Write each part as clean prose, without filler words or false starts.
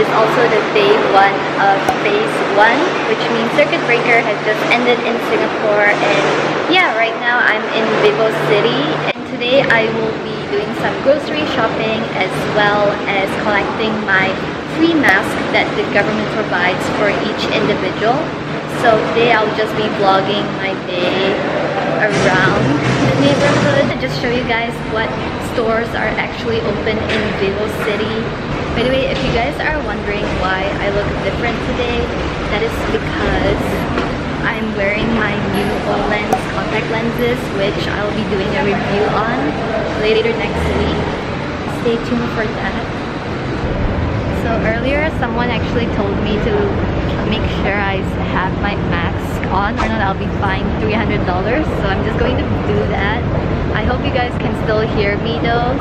is also the day 1 of phase 1, which means circuit breaker has just ended in Singapore. And yeah, right now I'm in VivoCity, and today I will be doing some grocery shopping as well as collecting my free mask that the government provides for each individual. So today I'll just be vlogging my day around the neighborhood to just show you guys what stores are actually open in VivoCity. By the way, if you guys are wondering why I look different today, that is because I'm wearing my new Olens contact lenses, which I'll be doing a review on later next week. Stay tuned for that. So earlier, someone actually told me to make sure I have my mask on, or not I'll be fined $300. So I'm just going to do that. I hope you guys can still hear me though.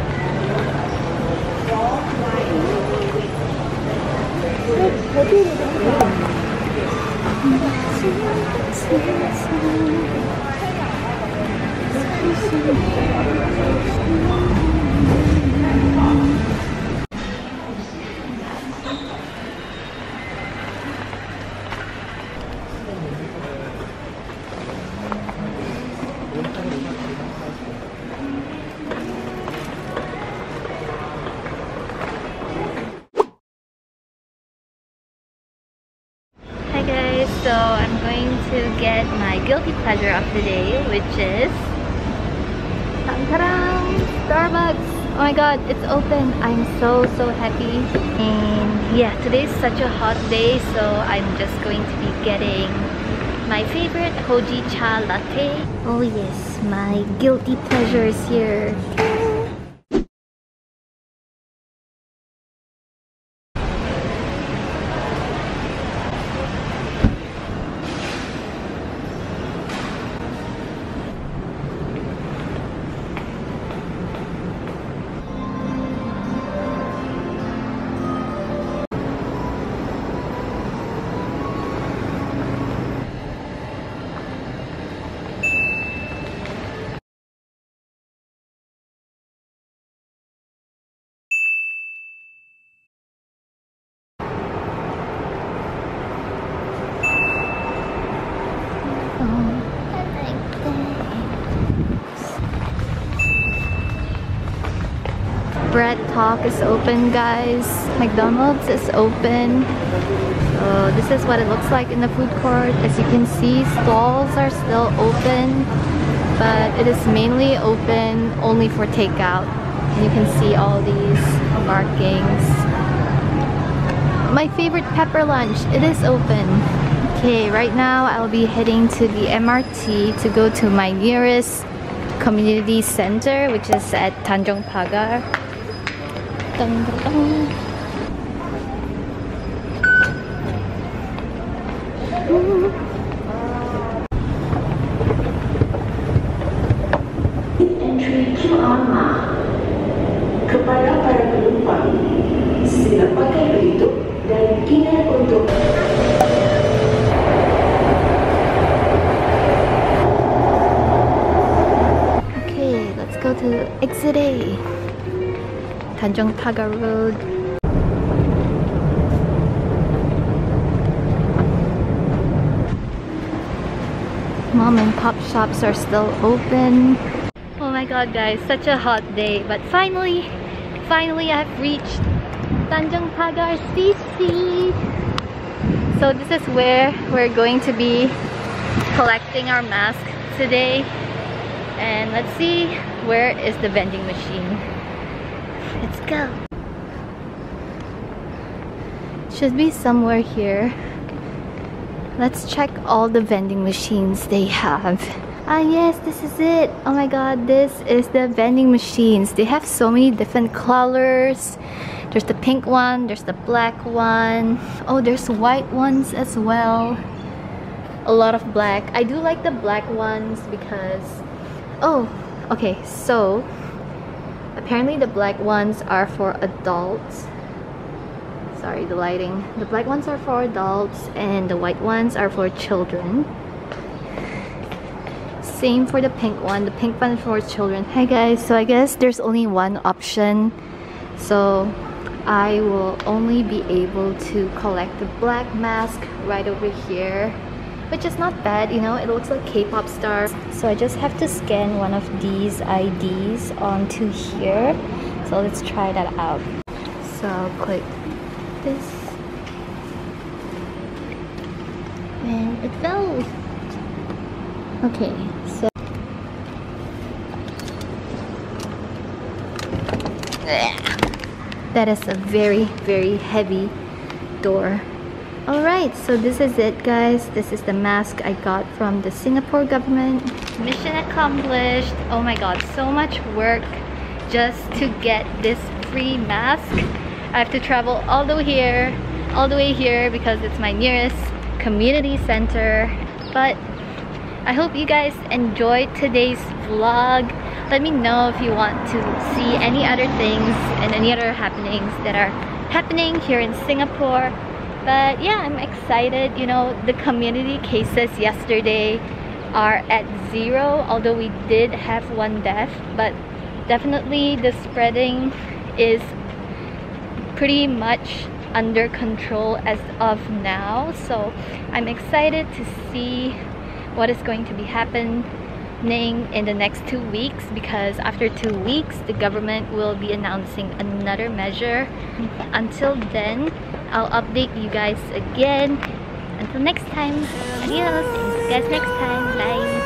Hi guys, so I'm going to get my guilty pleasure of the day, which is Starbucks. Oh my god, it's open. I'm so happy. And yeah, today's such a hot day, so I'm just going to be getting my favorite Hoji Cha latte. Oh yes, my guilty pleasure is here. Bread Talk is open, guys. McDonald's is open. So this is what it looks like in the food court. As you can see, stalls are still open, but it is mainly open only for takeout. And you can see all these markings. My favorite pepper lunch, it is open. Okay, right now I'll be heading to the MRT to go to my nearest community center, which is at Tanjong Pagar. Dun, dun, dun. Entry QR map. Kepada para penumpang, sila pakai berhitung dan ingat untuk Okay, let's go to exit A. Tanjong Pagar Road. Mom and pop shops are still open. Oh my god guys, such a hot day, but finally I've reached Tanjong Pagar CC. So this is where we're going to be collecting our mask today. And let's see, where is the vending machine? Let's go. Should be somewhere here. Let's check all the vending machines they have. Ah yes, this is it. Oh my god, this is the vending machines. They have so many different colors. There's the pink one, there's the black one. Oh, there's white ones as well. A lot of black. I do like the black ones because... Oh, okay, so apparently the black ones are for adults. Sorry, the lighting. The black ones are for adults and the white ones are for children. Same for the pink one. The pink one is for children. Hi guys, so I guess there's only one option. So I will only be able to collect the black mask right over here, which is not bad, you know, it looks like K-pop stars. So I just have to scan one of these IDs onto here. So let's try that out. So I'll click this. And it fell. Okay, so that is a very, very heavy door. Alright, so this is it, guys. This is the mask I got from the Singapore government. Mission accomplished. Oh my god, so much work just to get this free mask. I have to travel all the way here because it's my nearest community center. But I hope you guys enjoyed today's vlog. Let me know if you want to see any other things and any other happenings that are happening here in Singapore. But yeah, I'm excited. You know, the community cases yesterday are at 0, although we did have 1 death, but definitely the spreading is pretty much under control as of now. So I'm excited to see what is going to be happening in the next 2 weeks, because after 2 weeks the government will be announcing another measure. Until then, I'll update you guys again. Until next time, adios, and see you guys next time. Bye.